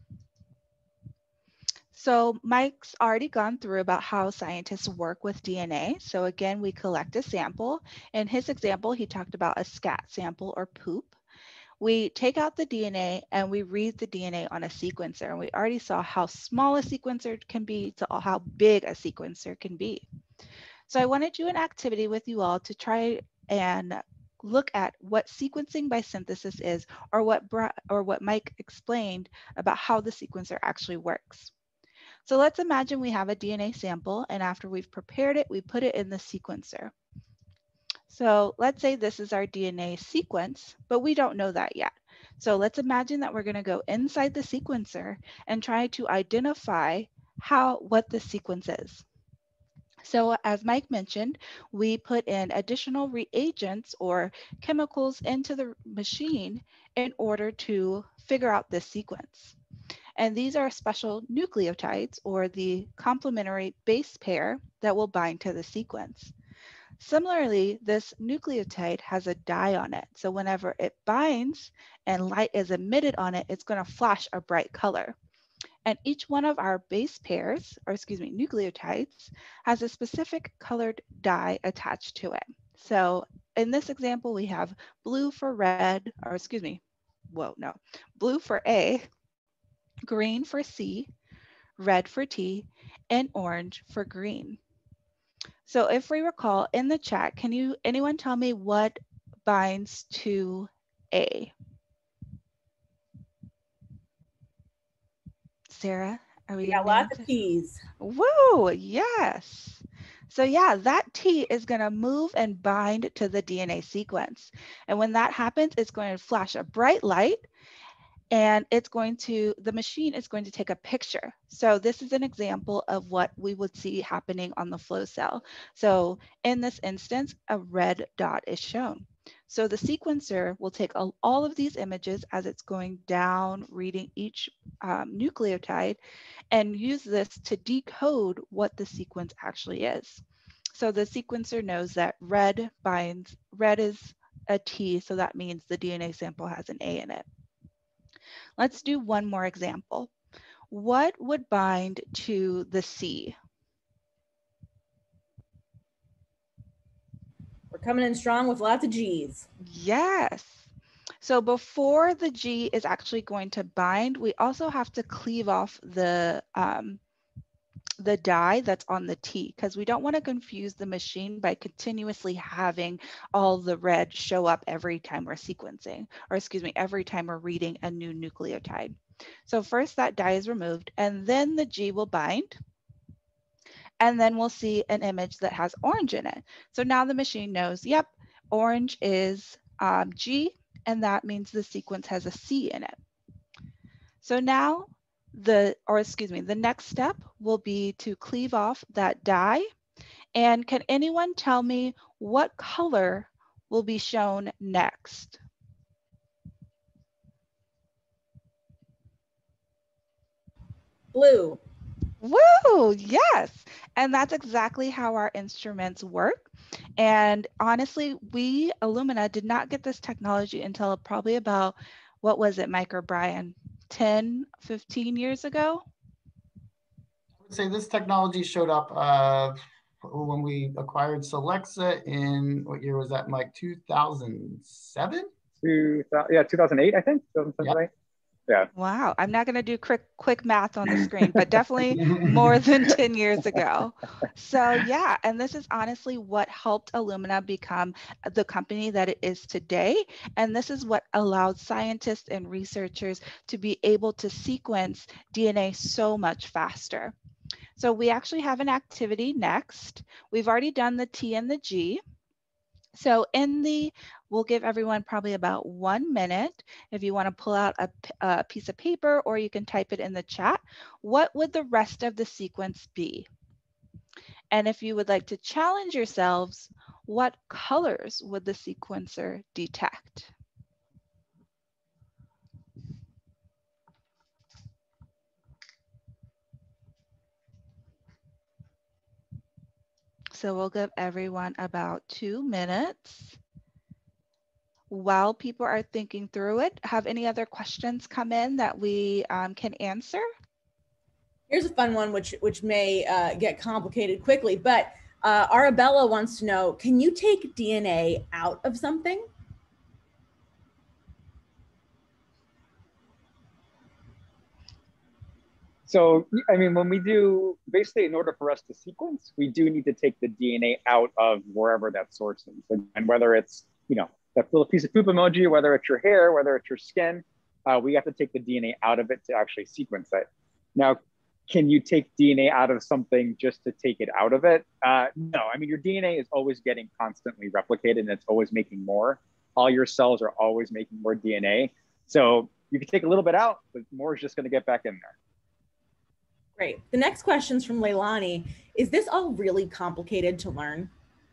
So Mike's already gone through about how scientists work with D N A. So again, we collect a sample. In his example, he talked about a scat sample or poop. We take out the D N A and we read the D N A on a sequencer. And we already saw how small a sequencer can be to how big a sequencer can be. So I want to do an activity with you all to try and look at what sequencing by synthesis is, or what, or what Mike explained about how the sequencer actually works. So let's imagine we have a D N A sample, and after we've prepared it, we put it in the sequencer. So let's say this is our D N A sequence, but we don't know that yet. So let's imagine that we're going to go inside the sequencer and try to identify how what the sequence is. So as Mike mentioned, we put in additional reagents or chemicals into the machine in order to figure out this sequence. And these are special nucleotides, or the complementary base pair that will bind to the sequence. Similarly, this nucleotide has a dye on it. So whenever it binds and light is emitted on it, it's going to flash a bright color. And each one of our base pairs, or excuse me, nucleotides, has a specific colored dye attached to it. So in this example, we have blue for red, or excuse me, whoa, no, blue for A, green for C, red for T, and orange for green. So if we recall in the chat, can you, anyone tell me what binds to A? Sarah? Are we We got gonna lots name of it? T's. Woo, yes. So yeah, that T is going to move and bind to the D N A sequence. And when that happens, it's going to flash a bright light, and it's going to, the machine is going to take a picture. So this is an example of what we would see happening on the flow cell. So in this instance, a red dot is shown. So the sequencer will take all of these images as it's going down, reading each um, nucleotide, and use this to decode what the sequence actually is. So the sequencer knows that red binds, red is a T, so that means the D N A sample has an A in it. Let's do one more example. What would bind to the C? We're coming in strong with lots of G's. Yes. So before the G is actually going to bind, we also have to cleave off the um, the dye that's on the T, because we don't want to confuse the machine by continuously having all the red show up every time we're sequencing, or excuse me, every time we're reading a new nucleotide. So first that dye is removed, and then the G will bind, and then we'll see an image that has orange in it. So now the machine knows, yep, orange is um, G, and that means the sequence has a C in it. So now the, or excuse me, the next step will be to cleave off that dye. And can anyone tell me what color will be shown next? Blue. Woo, yes. And that's exactly how our instruments work. And honestly, we, Illumina, did not get this technology until probably about, what was it, Mike or Brian, ten, fifteen years ago? I would say this technology showed up uh, when we acquired Celexa in, what year was that, Mike? two thousand seven? Two, yeah, two thousand eight, I think. two thousand seven, Yep. right? Yeah. Wow, I'm not going to do quick quick math on the screen, but definitely more than ten years ago. So yeah, and this is honestly what helped Illumina become the company that it is today. And this is what allowed scientists and researchers to be able to sequence D N A so much faster. So we actually have an activity next. We've already done the T and the G. So in the, we'll give everyone probably about one minute. If you want to pull out a, a piece of paper, or you can type it in the chat, what would the rest of the sequence be? And if you would like to challenge yourselves, what colors would the sequencer detect? So we'll give everyone about two minutes. While people are thinking through it, have any other questions come in that we um, can answer? Here's a fun one, which which may uh, get complicated quickly, but uh, Arabella wants to know, can you take D N A out of something? So, I mean, when we do, basically, in order for us to sequence, we do need to take the D N A out of wherever that source is. And whether it's, you know, that little piece of poop emoji, whether it's your hair, whether it's your skin, uh, we have to take the D N A out of it to actually sequence it. Now, can you take D N A out of something just to take it out of it? Uh, no, I mean, your D N A is always getting constantly replicated, and it's always making more. All your cells are always making more D N A. So you can take a little bit out, but more is just going to get back in there. Great. The next question's from Leilani. Is this all really complicated to learn?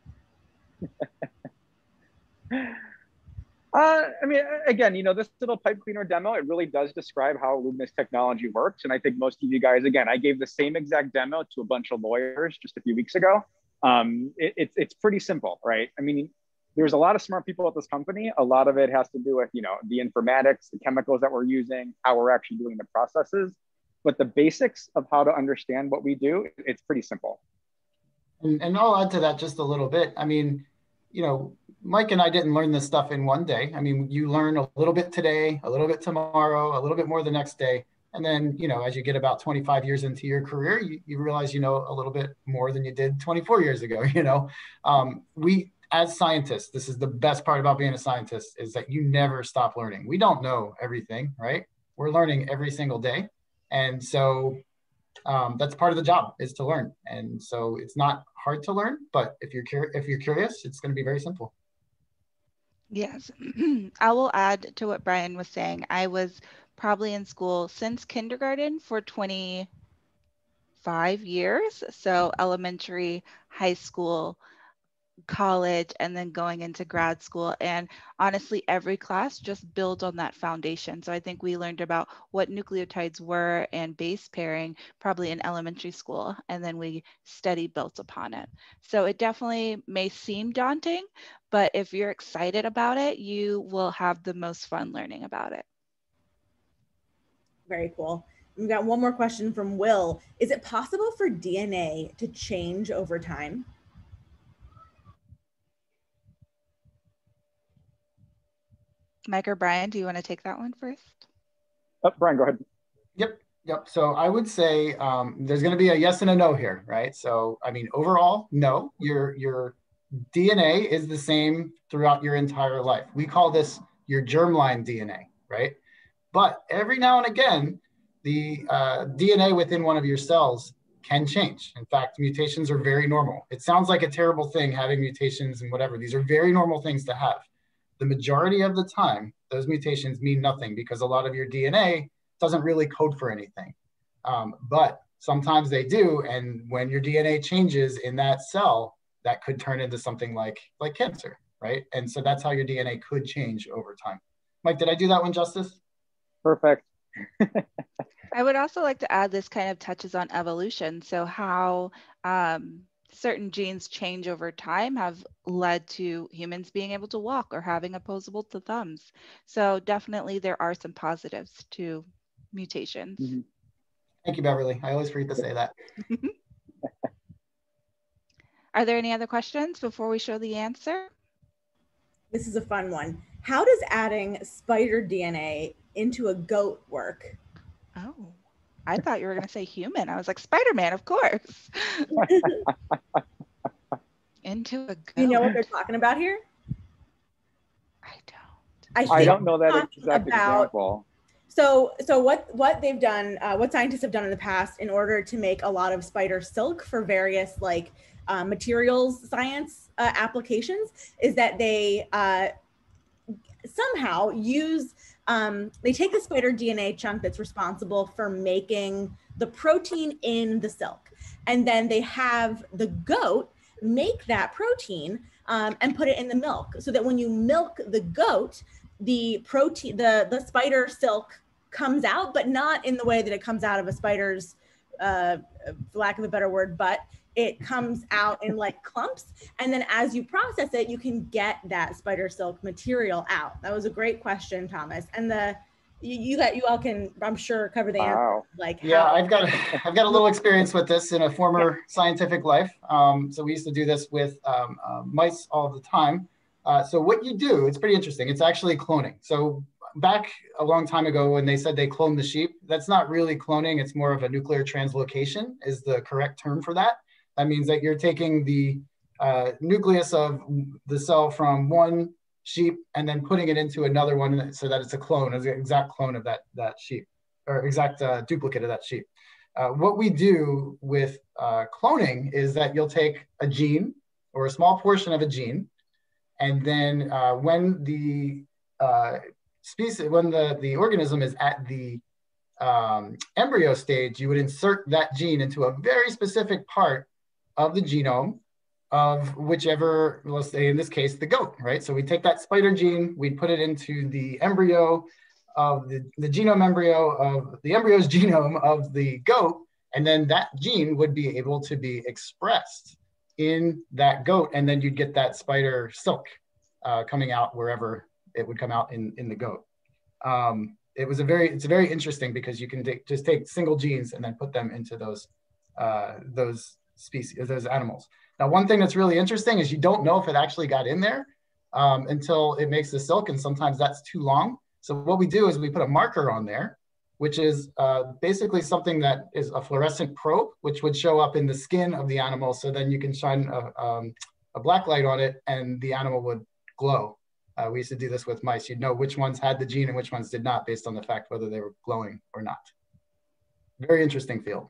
Uh, I mean, again, you know, this little pipe cleaner demo, it really does describe how Illumina's technology works. And I think most of you guys, again, I gave the same exact demo to a bunch of lawyers just a few weeks ago. Um, it, it's, it's pretty simple, right? I mean, there's a lot of smart people at this company. A lot of it has to do with, you know, the informatics, the chemicals that we're using, how we're actually doing the processes. But the basics of how to understand what we do, it's pretty simple. And, and I'll add to that just a little bit. I mean, you know, Mike and I didn't learn this stuff in one day. I mean, you learn a little bit today, a little bit tomorrow, a little bit more the next day. And then, you know, as you get about twenty-five years into your career, you, you realize you know a little bit more than you did twenty-four years ago, you know. Um, we, as scientists, this is the best part about being a scientist, is that you never stop learning. We don't know everything, right? We're learning every single day. And so um, that's part of the job, is to learn. And so it's not hard to learn, but if you're cur- if you're curious, it's going to be very simple. Yes, I will add to what Brian was saying. I was probably in school since kindergarten for twenty-five years. So elementary, high school, college, and then going into grad school. And honestly, every class just builds on that foundation. So I think we learned about what nucleotides were and base pairing probably in elementary school, and then we study built upon it. So it definitely may seem daunting, but if you're excited about it, you will have the most fun learning about it. Very cool. We've got one more question from Will. Is it possible for D N A to change over time? Mike or Brian, do you want to take that one first? Oh, Brian, go ahead. Yep. Yep. So I would say um, there's going to be a yes and a no here, right? So, I mean, overall, no, your, your D N A is the same throughout your entire life. We call this your germline D N A, right? But every now and again, the uh, D N A within one of your cells can change. In fact, mutations are very normal. It sounds like a terrible thing having mutations and whatever. These are very normal things to have. The majority of the time, those mutations mean nothing because a lot of your D N A doesn't really code for anything. Um, but sometimes they do. And when your D N A changes in that cell, that could turn into something like, like cancer, right? And so that's how your D N A could change over time. Mike, did I do that one justice? Perfect. I would also like to add this kind of touches on evolution. So how um, certain genes change over time have led to humans being able to walk or having opposable to thumbs. So definitely there are some positives to mutations. Mm-hmm. Thank you, Beverly. I always forget to say that. Are there any other questions before we show the answer? This is a fun one. How does adding spider D N A into a goat work? Oh, I thought you were going to say human. I was like, Spider-Man, of course. Into a goat. Do you know what they're talking about here? I don't. I, I think don't know that talking exact about- example. So, so what what they've done, uh, what scientists have done in the past in order to make a lot of spider silk for various like uh, materials science uh, applications is that they uh, somehow use, um, they take the spider D N A chunk that's responsible for making the protein in the silk. And then they have the goat make that protein um, and put it in the milk so that when you milk the goat, the protein, the, the spider silk comes out, but not in the way that it comes out of a spider's, uh, for lack of a better word, butt. It comes out in like clumps. And then as you process it, you can get that spider silk material out. That was a great question, Thomas. And the, you, you got, you all can, I'm sure, cover the Wow. answer. Like Yeah, how, I've got I've got a little experience with this in a former scientific life. Um, so we used to do this with um, uh, mice all the time. Uh, so what you do, it's pretty interesting. It's actually cloning. So back a long time ago when they said they cloned the sheep, that's not really cloning. It's more of a nuclear translocation is the correct term for that. That means that you're taking the uh, nucleus of the cell from one sheep and then putting it into another one so that it's a clone, it's an exact clone of that, that sheep, or exact uh, duplicate of that sheep. Uh, what we do with uh, cloning is that you'll take a gene or a small portion of a gene, and then uh, when the uh, species, when the, the organism is at the um, embryo stage, you would insert that gene into a very specific part of the genome of whichever, let's say in this case, the goat, right? So we take that spider gene, we put it into the embryo of the, the genome embryo of the embryo's genome of the goat, and then that gene would be able to be expressed in that goat, and then you'd get that spider silk uh, coming out wherever it would come out in, in the goat. Um, it was a very, it's very interesting because you can take, just take single genes and then put them into those, uh, those species, those animals. Now, one thing that's really interesting is you don't know if it actually got in there um, until it makes the silk, and sometimes that's too long. So what we do is we put a marker on there, which is uh, basically something that is a fluorescent probe, which would show up in the skin of the animal. So then you can shine a, um, a black light on it and the animal would glow. Uh, we used to do this with mice. You'd know which ones had the gene and which ones did not based on the fact whether they were glowing or not. very interesting field.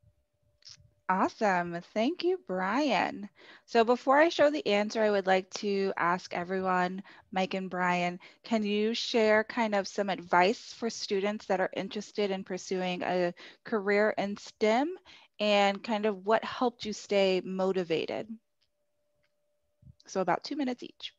Awesome. Thank you, Brian. So before I show the answer, I would like to ask everyone, Mike and Brian, can you share kind of some advice for students that are interested in pursuing a career in STEM and kind of what helped you stay motivated? So about two minutes each.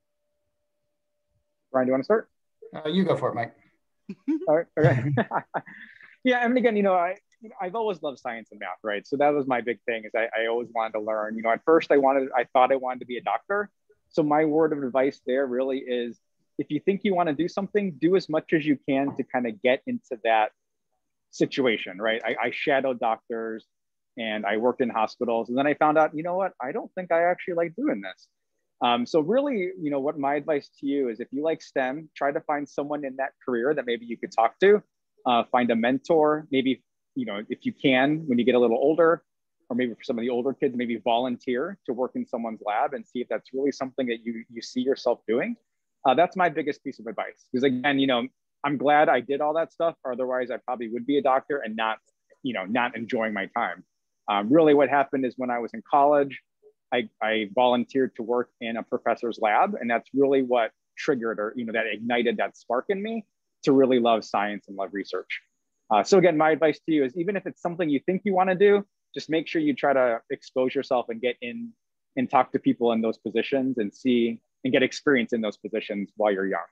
Brian, do you want to start? Uh, you go for it, Mike. All right, okay. Yeah, I mean, again, you know, I, you know, I've always loved science and math, right? So that was my big thing is I, I always wanted to learn. You know, at first I wanted, I thought I wanted to be a doctor. So my word of advice there really is, if you think you want to do something, do as much as you can to kind of get into that situation, right? I, I shadowed doctors and I worked in hospitals. And then I found out, you know what, I don't think I actually like doing this. Um, so really, you know, what my advice to you is if you like STEM, try to find someone in that career that maybe you could talk to, uh, find a mentor, maybe, you know, if you can, when you get a little older, or maybe for some of the older kids, maybe volunteer to work in someone's lab and see if that's really something that you, you see yourself doing. Uh, that's my biggest piece of advice. Because again, you know, I'm glad I did all that stuff. Otherwise, I probably would be a doctor and not, you know, not enjoying my time. Um, really what happened is when I was in college, I, I volunteered to work in a professor's lab. And that's really what triggered or, you know, that ignited that spark in me to really love science and love research. Uh, so again, my advice to you is even if it's something you think you want to do, just make sure you try to expose yourself and get in and talk to people in those positions and see and get experience in those positions while you're young.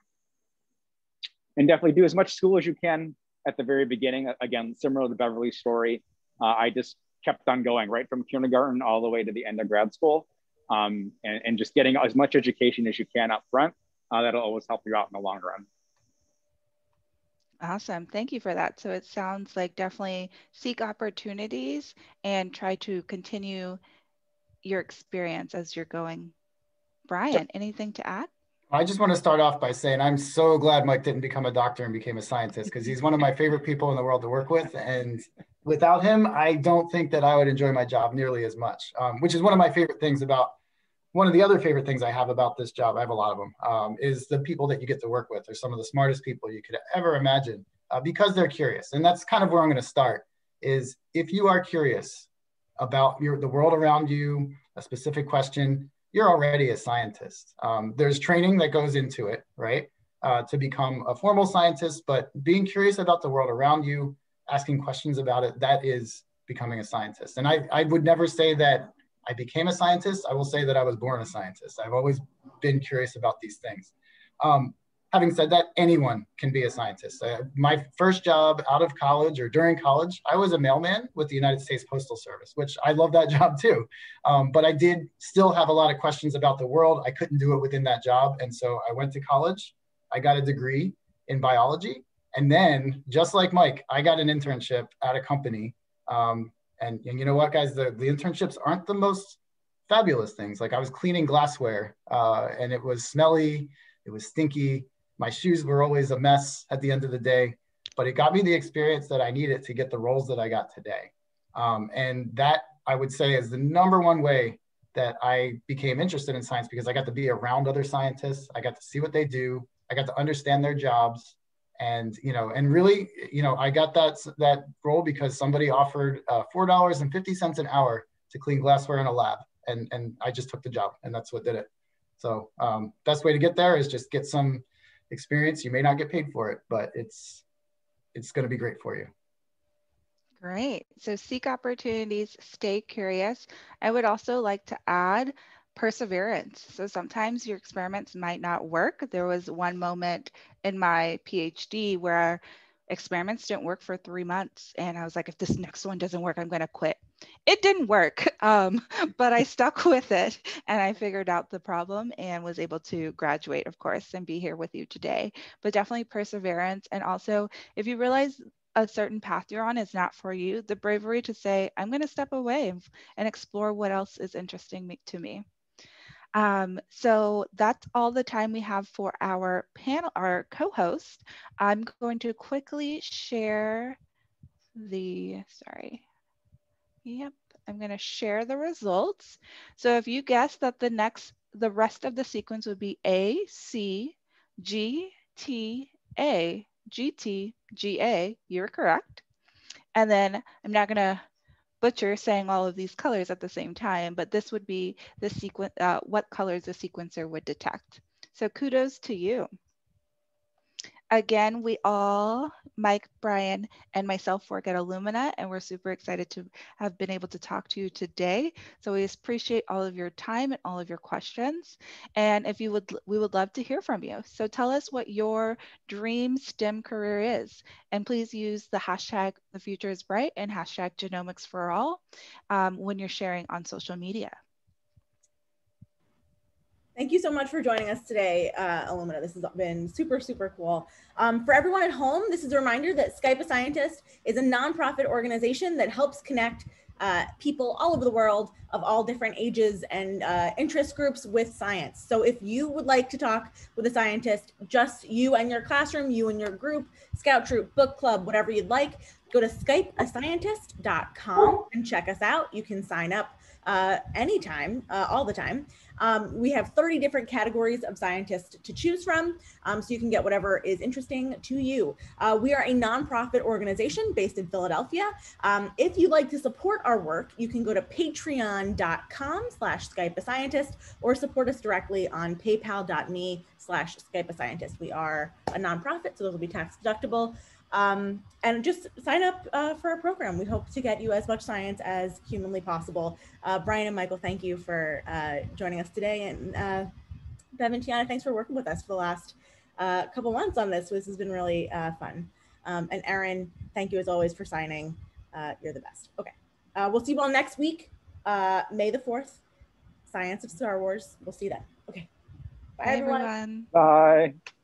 And definitely do as much school as you can at the very beginning. Again, similar to the Beverly story, uh, I just kept on going right from kindergarten all the way to the end of grad school, um, and, and just getting as much education as you can up front. Uh, that'll always help you out in the long run. Awesome. Thank you for that. So it sounds like definitely seek opportunities and try to continue your experience as you're going. Brian, anything to add? I just want to start off by saying I'm so glad Mike didn't become a doctor and became a scientist, because he's one of my favorite people in the world to work with. And without him, I don't think that I would enjoy my job nearly as much, um, which is one of my favorite things about, one of the other favorite things I have about this job, I have a lot of them, um, is the people that you get to work with are some of the smartest people you could ever imagine, uh, because they're curious. And that's kind of where I'm going to start, is if you are curious about your, the world around you, a specific question, you're already a scientist. Um, there's training that goes into it, right? Uh, to become a formal scientist, but being curious about the world around you, asking questions about it, that is becoming a scientist. And I, I would never say that I became a scientist. I will say that I was born a scientist. I've always been curious about these things. Um, having said that, anyone can be a scientist. Uh, my first job out of college or during college, I was a mailman with the United States Postal Service, which I love that job too. Um, but I did still have a lot of questions about the world. I couldn't do it within that job. And so I went to college. I got a degree in biology. And then, just like Mike, I got an internship at a company. Um, and, and you know what, guys, the, the internships aren't the most fabulous things. Like I was cleaning glassware uh, and it was smelly, it was stinky. My shoes were always a mess at the end of the day, but it got me the experience that I needed to get the roles that I got today. Um, and that, I would say, is the number one way that I became interested in science, because I got to be around other scientists. I got to see what they do. I got to understand their jobs. And, you know, and really, you know, I got that, that role because somebody offered uh, four dollars and fifty cents an hour to clean glassware in a lab. And, and I just took the job, and that's what did it. So um, best way to get there is just get some experience. You may not get paid for it, but it's, it's going to be great for you. Great. So seek opportunities, stay curious. I would also like to add perseverance. So sometimes your experiments might not work. There was one moment in my PhD where experiments didn't work for three months. And I was like, if this next one doesn't work, I'm going to quit. It didn't work, um, but I stuck with it and I figured out the problem and was able to graduate, of course, and be here with you today. But definitely perseverance. And also, if you realize a certain path you're on is not for you, the bravery to say, I'm going to step away and, and explore what else is interesting me, to me. Um, so that's all the time we have for our panel, our co-host. I'm going to quickly share the, sorry. Yep, I'm going to share the results. So if you guessed that the next, the rest of the sequence would be A, C, G, T, A, G, T, G, A, you're correct. And then I'm not going to butcher saying all of these colors at the same time, but this would be the sequence, uh, what colors the sequencer would detect. So kudos to you. Again, we all, Mike, Brian, and myself work at Illumina, and we're super excited to have been able to talk to you today. So we appreciate all of your time and all of your questions. And if you would, we would love to hear from you. So tell us what your dream STEM career is. And please use the hashtag the future is bright and hashtag genomics for all um, when you're sharing on social media. Thank you so much for joining us today, uh, Illumina. This has been super, super cool. Um, for everyone at home, this is a reminder that Skype a Scientist is a nonprofit organization that helps connect uh, people all over the world of all different ages and uh, interest groups with science. So if you would like to talk with a scientist, just you and your classroom, you and your group, scout troop, book club, whatever you'd like, go to skype a scientist dot com and check us out. You can sign up uh, anytime, uh, all the time. Um, we have thirty different categories of scientists to choose from, um, so you can get whatever is interesting to you. Uh, we are a nonprofit organization based in Philadelphia. Um, if you'd like to support our work, you can go to patreon dot com slash Skype a Scientist or support us directly on paypal dot me slash Skype a Scientist. We are a nonprofit, so those will be tax deductible. Um, and just sign up uh, for our program. We hope to get you as much science as humanly possible. Uh, Brian and Michael, thank you for uh, joining us today. And uh, Bev and Tiana, thanks for working with us for the last uh, couple months on this. This has been really uh, fun. Um, and Erin, thank you as always for signing. Uh, you're the best. Okay, uh, we'll see you all next week, uh, May the fourth, Science of Star Wars. We'll see you then. Okay, bye, Bye, everyone. everyone. Bye.